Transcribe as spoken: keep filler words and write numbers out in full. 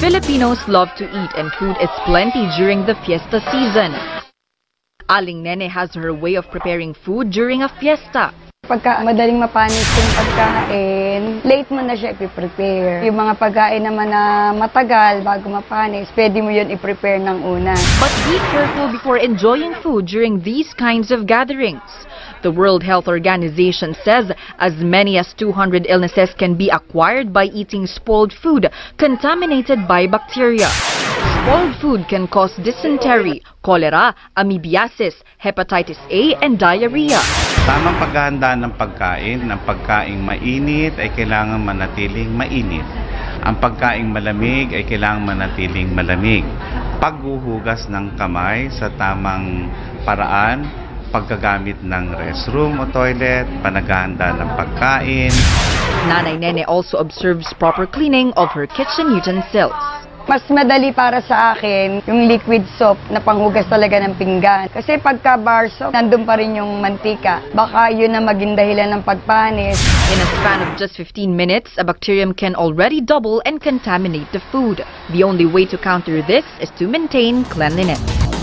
Filipinos love to eat and food is plenty during the fiesta season. Aling Nene has her way of preparing food during a fiesta. Pagka madaling mapanis yung pagkain, late mo na siya i-prepare. Yung mga pagkain naman na matagal bago mapanis, pwede mo yun i-prepare ng una. But be careful before enjoying food during these kinds of gatherings. The World Health Organization says as many as two hundred illnesses can be acquired by eating spoiled food contaminated by bacteria. Spoiled food can cause dysentery, cholera, amoebiasis, hepatitis A, and diarrhea. Tamang paghahanda ng pagkain, ng pagkaing mainit ay kailangan manatiling mainit. Ang pagkaing malamig ay kailangan manatiling malamig. Paghuhugas ng kamay sa tamang paraan, paggagamit ng restroom o toilet, panaghahanda ng pagkain. Nanay Nene also observes proper cleaning of her kitchen utensils. Mas madali para sa akin yung liquid soap na panghugas talaga ng pinggan. Kasi pagka bar soap, nandun pa rin yung mantika. Baka yun na maging dahilan ng pagpanis. In a span of just fifteen minutes, a bacterium can already double and contaminate the food. The only way to counter this is to maintain cleanliness.